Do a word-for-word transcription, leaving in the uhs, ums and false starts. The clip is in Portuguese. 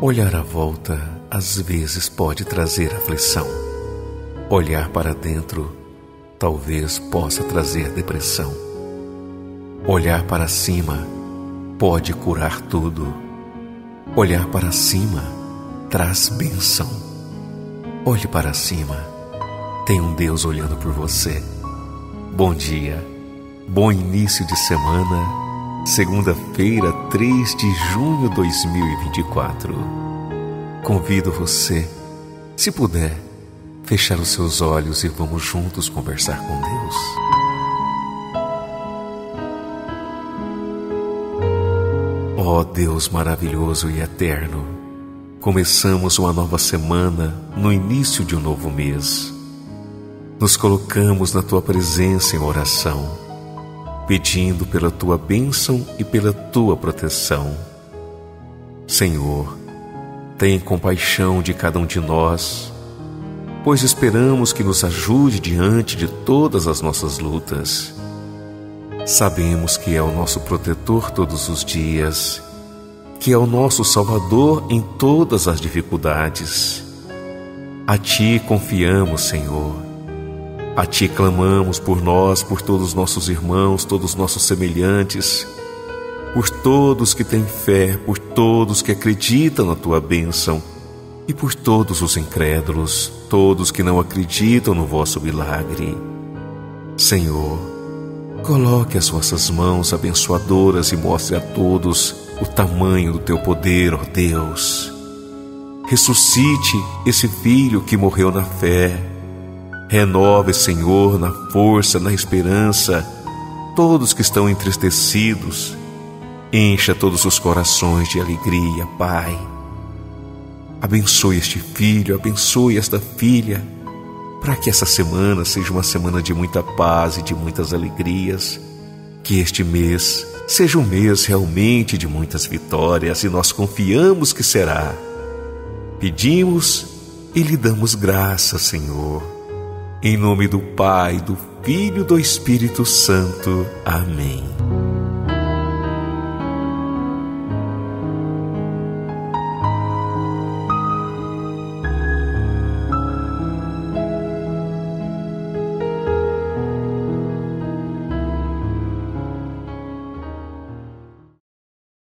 Olhar à volta às vezes pode trazer aflição. Olhar para dentro talvez possa trazer depressão. Olhar para cima pode curar tudo. Olhar para cima traz bênção. Olhe para cima, tem um Deus olhando por você. Bom dia, bom início de semana. Segunda-feira, três de junho de dois mil e vinte e quatro. Convido você, se puder, fechar os seus olhos e vamos juntos conversar com Deus. Ó Deus maravilhoso e eterno, começamos uma nova semana no início de um novo mês. Nos colocamos na Tua presença em oração, pedindo pela Tua bênção e pela Tua proteção. Senhor, tem compaixão de cada um de nós, pois esperamos que nos ajude diante de todas as nossas lutas. Sabemos que é o nosso protetor todos os dias, que é o nosso Salvador em todas as dificuldades. A Ti confiamos, Senhor. A Ti clamamos por nós, por todos os nossos irmãos, todos os nossos semelhantes, por todos que têm fé, por todos que acreditam na Tua bênção e por todos os incrédulos, todos que não acreditam no Vosso milagre. Senhor, coloque as Vossas mãos abençoadoras e mostre a todos o tamanho do Teu poder, ó Deus. Ressuscite esse filho que morreu na fé. Renove, Senhor, na força, na esperança, todos que estão entristecidos. Encha todos os corações de alegria, Pai. Abençoe este filho, abençoe esta filha, para que essa semana seja uma semana de muita paz e de muitas alegrias. Que este mês seja um mês realmente de muitas vitórias, e nós confiamos que será. Pedimos e lhe damos graças, Senhor. Em nome do Pai, do Filho e do Espírito Santo. Amém.